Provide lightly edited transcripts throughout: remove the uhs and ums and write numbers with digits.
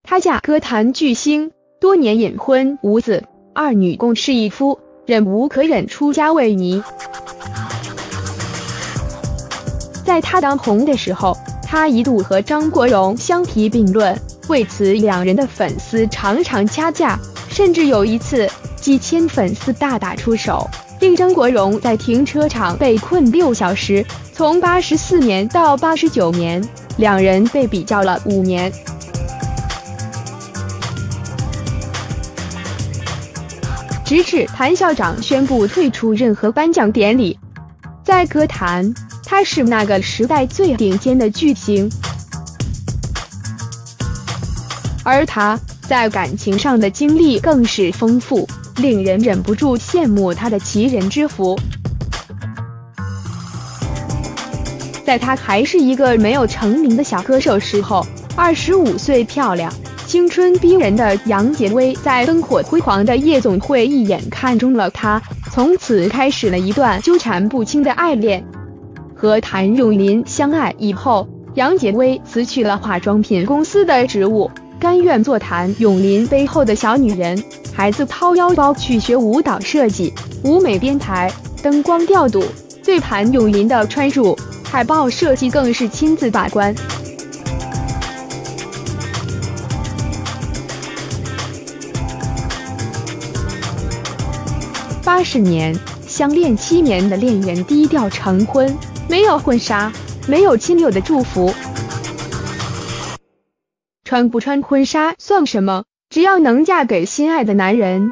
她嫁歌坛巨星，多年隐婚无子，二女共侍一夫，忍无可忍出家为尼。在她当红的时候，她一度和张国荣相提并论，为此两人的粉丝常常掐架，甚至有一次几千粉丝大打出手，令张国荣在停车场被困6小时。从84年到89年，两人被比较了5年。直至谭校长宣布退出任何颁奖典礼。在歌坛，他是那个时代最顶尖的巨星，而他在感情上的经历更是丰富，令人忍不住羡慕他的奇人之福。在他还是一个没有成名的小歌手时候，25岁漂亮、青春逼人的杨洁篑在灯火辉煌的夜总会一眼看中了他，从此开始了一段纠缠不清的爱恋。和谭咏麟相爱以后，杨洁篑辞去了化妆品公司的职务，甘愿做谭咏麟背后的小女人，孩子掏腰包去学舞蹈设计、舞美编排、灯光调度，对谭咏麟的穿着、海报设计更是亲自把关。80年，相恋7年的恋人低调成婚，没有婚纱，没有亲友的祝福。穿不穿婚纱算什么？只要能嫁给心爱的男人。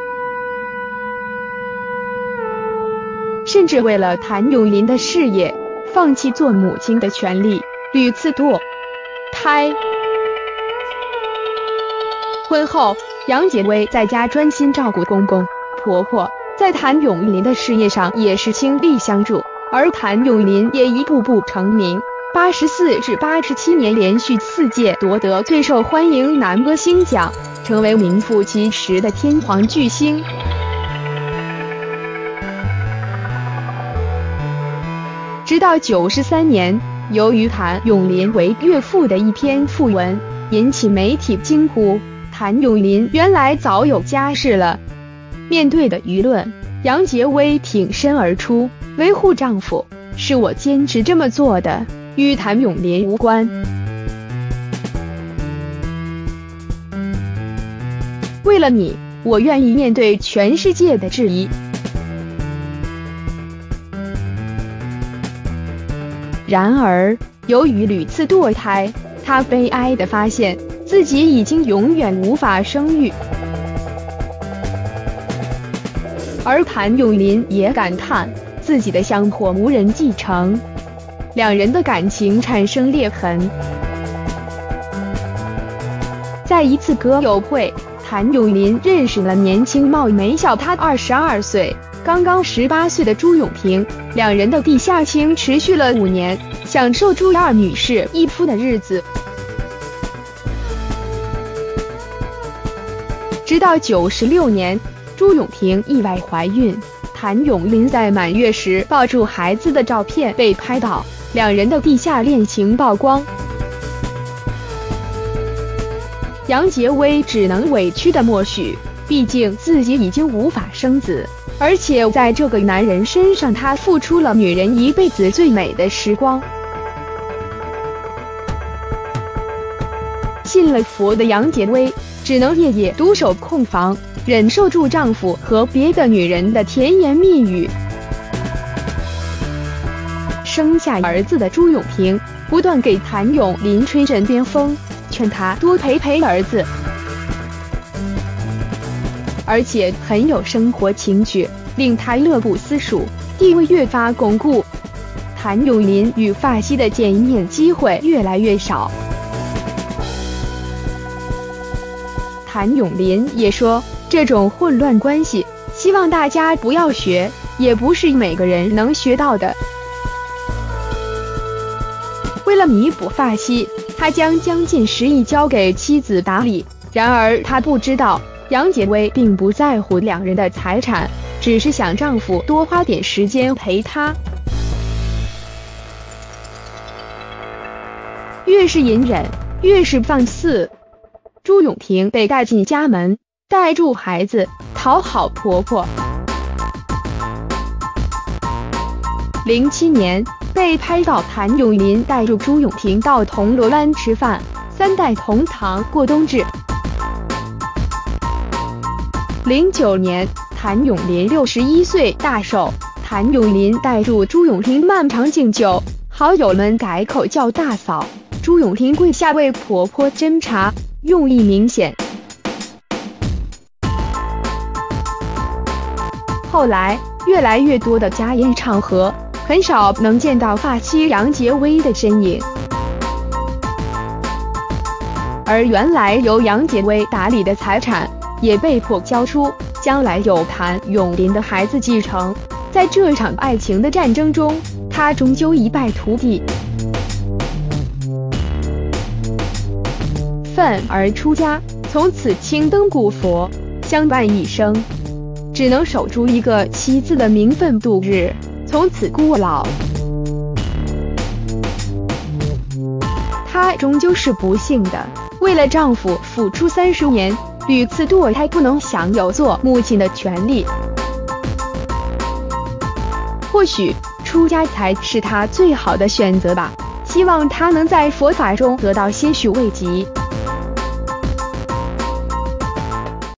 甚至为了谭咏麟的事业，放弃做母亲的权利，屡次堕胎。婚后，杨洁篑在家专心照顾公公婆婆，在谭咏麟的事业上也是倾力相助，而谭咏麟也一步步成名。84至87年连续4届夺得最受欢迎男歌星奖，成为名副其实的天皇巨星。直到93年，由于谭咏麟为岳父的一篇讣文，引起媒体惊呼：谭咏麟原来早有家室了。面对的舆论，杨洁篑挺身而出，维护丈夫，是我坚持这么做的，与谭咏麟无关。为了你，我愿意面对全世界的质疑。然而，由于屡次堕胎，她悲哀地发现自己已经永远无法生育。而谭咏麟也感叹自己的香火无人继承，两人的感情产生裂痕。在一次歌友会，谭咏麟认识了年轻貌美小他22岁、刚刚18岁的朱永婷，两人的地下情持续了5年，享受朱二女士一夫的日子。直到96年，朱永婷意外怀孕，谭咏麟在满月时抱住孩子的照片被拍到，两人的地下恋情曝光。杨洁篑只能委屈的默许，毕竟自己已经无法生子，而且在这个男人身上，她付出了女人一辈子最美的时光。信了佛的杨洁篑只能夜夜独守空房，忍受住丈夫和别的女人的甜言蜜语。生下儿子的朱永婷不断给谭咏麟吹枕边风，劝他多陪陪儿子，而且很有生活情趣，令他乐不思蜀，地位越发巩固。谭咏麟与发妻的见面机会越来越少。谭咏麟也说，这种混乱关系，希望大家不要学，也不是每个人能学到的。为了弥补发妻，他将将近10亿交给妻子打理。然而他不知道，杨洁篑并不在乎两人的财产，只是想丈夫多花点时间陪她。越是隐忍，越是放肆。 朱永婷被带进家门，带住孩子，讨好婆婆。07年，被拍到谭咏麟带住朱永婷到铜锣湾吃饭，3代同堂过冬至。09年，谭咏麟61岁大寿，谭咏麟带住朱永婷漫长敬酒，好友们改口叫大嫂，朱永婷跪下为婆婆斟茶，用意明显。后来，越来越多的家宴场合，很少能见到发妻杨洁薇的身影，而原来由杨洁薇打理的财产也被迫交出，将来由谭咏麟的孩子继承。在这场爱情的战争中，他终究一败涂地。愤而出家，从此青灯古佛，相伴一生，只能守住一个妻子的名分度日，从此孤老。她终究是不幸的，为了丈夫付出30年，屡次堕胎，不能享有做母亲的权利。或许出家才是她最好的选择吧，希望她能在佛法中得到些许慰藉。